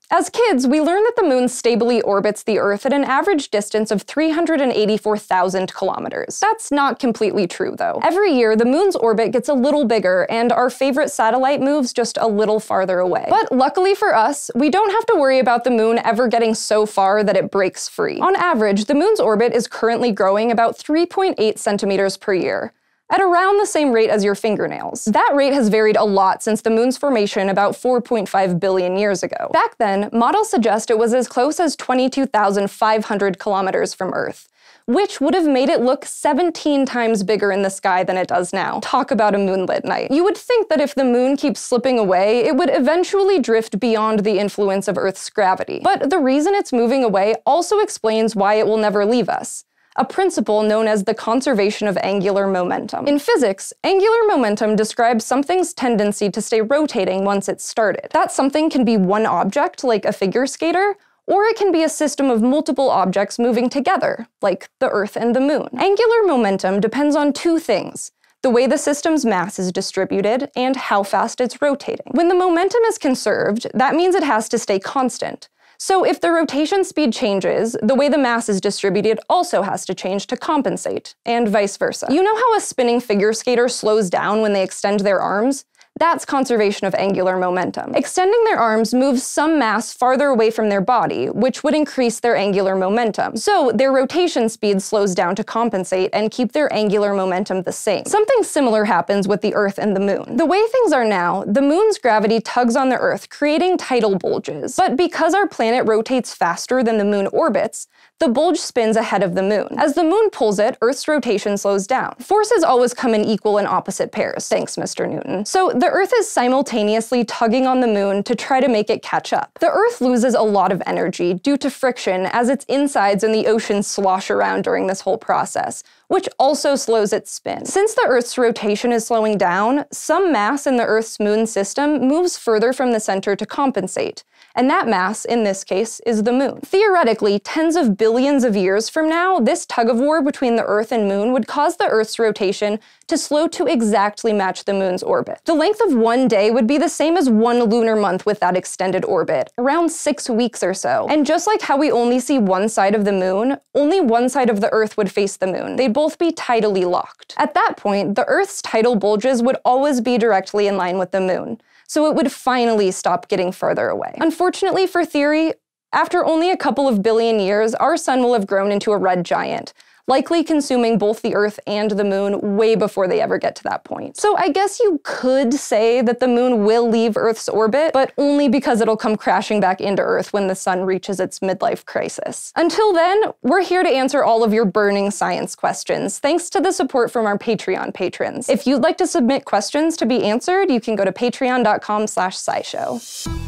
As kids, we learned that the moon stably orbits the Earth at an average distance of 384,000 kilometers. That's not completely true, though. Every year, the moon's orbit gets a little bigger, and our favorite satellite moves just a little farther away. But luckily for us, we don't have to worry about the moon ever getting so far that it breaks free. On average, the moon's orbit is currently growing about 3.8 centimeters per year, at around the same rate as your fingernails. That rate has varied a lot since the moon's formation about 4.5 billion years ago. Back then, models suggest it was as close as 22,500 kilometers from Earth, which would have made it look 17 times bigger in the sky than it does now. Talk about a moonlit night. You would think that if the moon keeps slipping away, it would eventually drift beyond the influence of Earth's gravity. But the reason it's moving away also explains why it will never leave us, a principle known as the conservation of angular momentum. In physics, angular momentum describes something's tendency to stay rotating once it's started. That something can be one object, like a figure skater, or it can be a system of multiple objects moving together, like the Earth and the moon. Angular momentum depends on two things: the way the system's mass is distributed and how fast it's rotating. When the momentum is conserved, that means it has to stay constant. So if the rotation speed changes, the way the mass is distributed also has to change to compensate, and vice versa. You know how a spinning figure skater slows down when they extend their arms? That's conservation of angular momentum. Extending their arms moves some mass farther away from their body, which would increase their angular momentum. So their rotation speed slows down to compensate and keep their angular momentum the same. Something similar happens with the Earth and the moon. The way things are now, the moon's gravity tugs on the Earth, creating tidal bulges. But because our planet rotates faster than the moon orbits, the bulge spins ahead of the moon. As the moon pulls it, Earth's rotation slows down. Forces always come in equal and opposite pairs. Thanks, Mr. Newton. So the Earth is simultaneously tugging on the moon to try to make it catch up. The Earth loses a lot of energy due to friction as its insides and the ocean slosh around during this whole process, which also slows its spin. Since the Earth's rotation is slowing down, some mass in the Earth's moon system moves further from the center to compensate, and that mass, in this case, is the moon. Theoretically, tens of billions of years from now, this tug-of-war between the Earth and moon would cause the Earth's rotation to slow to exactly match the moon's orbit. The length of one day would be the same as one lunar month with that extended orbit, around 6 weeks or so. And just like how we only see one side of the moon, only one side of the Earth would face the moon. They'd both be tidally locked. At that point, the Earth's tidal bulges would always be directly in line with the moon, so it would finally stop getting further away. Unfortunately for theory, after only a couple of billion years, our sun will have grown into a red giant, likely consuming both the Earth and the moon way before they ever get to that point. So I guess you could say that the moon will leave Earth's orbit, but only because it'll come crashing back into Earth when the sun reaches its midlife crisis. Until then, we're here to answer all of your burning science questions, thanks to the support from our Patreon patrons. If you'd like to submit questions to be answered, you can go to patreon.com/scishow.